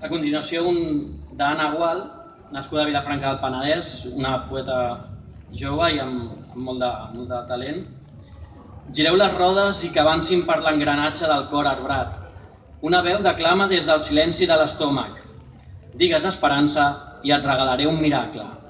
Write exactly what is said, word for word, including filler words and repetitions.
a continuació d'Anna Gual, nascuda a Vilafranca del Penedès, una poeta jove i amb molt de talent. Gireu les rodes i que avancin per l'engranatge del cor arbrat. Una veu declama des del silenci de l'estómac. Digues esperança i et regalaré un miracle.